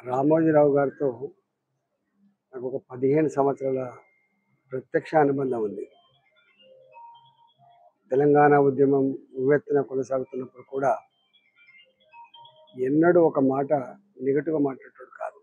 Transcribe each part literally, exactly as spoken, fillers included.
రామోజీరావు గారితో నాకు ఒక పదిహేను సంవత్సరాల ప్రత్యక్ష అనుబంధం ఉంది. తెలంగాణ ఉద్యమం ఉవ్వెత్తున కొనసాగుతున్నప్పుడు కూడా ఎన్నడూ ఒక మాట నెగటివ్‌గా మాట్లాడేటోడు కాదు.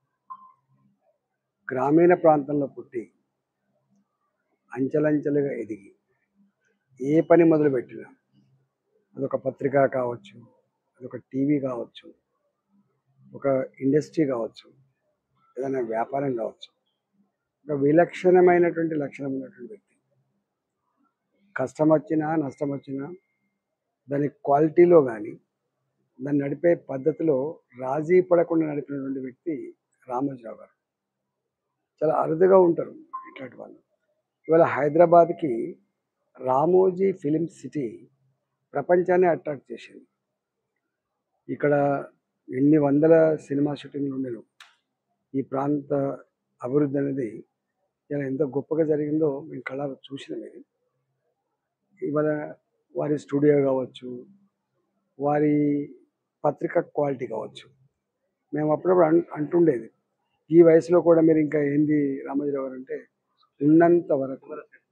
గ్రామీణ ప్రాంతంలో పుట్టి అంచెలంచెలుగా ఎదిగి ఏ పని మొదలుపెట్టినా అదొక పత్రిక కావచ్చు, అదొక టీవీ కావచ్చు, ఒక ఇండస్ట్రీ కావచ్చు, ఏదైనా వ్యాపారం కావచ్చు, ఒక విలక్షణమైనటువంటి లక్షణం ఉన్నటువంటి వ్యక్తి. కష్టం వచ్చినా నష్టం వచ్చినా దాని క్వాలిటీలో కానీ దాన్ని నడిపే పద్ధతిలో రాజీ పడకుండా నడిపినటువంటి వ్యక్తి రామోజీరావు గారు. చాలా అరుదుగా ఉంటారు ఇట్లాంటి వాళ్ళు. ఇవాళ హైదరాబాద్కి రామోజీ ఫిలిం సిటీ ప్రపంచాన్ని అట్రాక్ట్ చేసింది. ఇక్కడ ఎన్ని వందల సినిమా షూటింగ్లు ఉండేను. ఈ ప్రాంత అభివృద్ధి అనేది ఇలా ఎంత గొప్పగా జరిగిందో మేము కళ్ళారా చూసినవి. ఇవాళ వారి స్టూడియో కావచ్చు, వారి పత్రిక క్వాలిటీ కావచ్చు, మేము అప్పుడప్పుడు అన్ అంటుండేది ఈ వయసులో కూడా మీరు ఇంకా ఏంది రామోజీరావు గారు అంటే, ఉన్నంత వరకు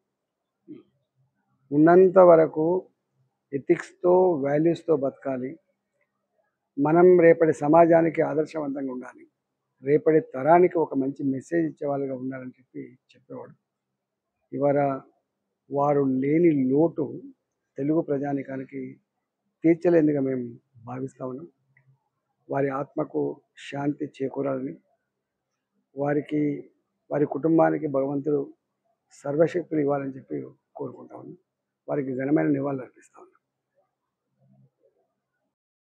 ఉన్నంత వరకు ఎథిక్స్తో వాల్యూస్తో బతకాలి, మనం రేపటి సమాజానికి ఆదర్శవంతంగా ఉండాలి, రేపటి తరానికి ఒక మంచి మెసేజ్ ఇచ్చేవాళ్ళుగా ఉండాలని చెప్పి చెప్పేవాడు. ఇవాళ వారు లేని లోటు తెలుగు ప్రజానికానికి తీర్చలేనిదిగా మేము భావిస్తా ఉన్నాం. వారి ఆత్మకు శాంతి చేకూరాలని, వారికి వారి కుటుంబానికి భగవంతుడు సర్వశక్తులు ఇవ్వాలని చెప్పి కోరుకుంటా ఉన్నాం. వారికి ఘనమైన నివాళులు అర్పిస్తా ఉన్నాం.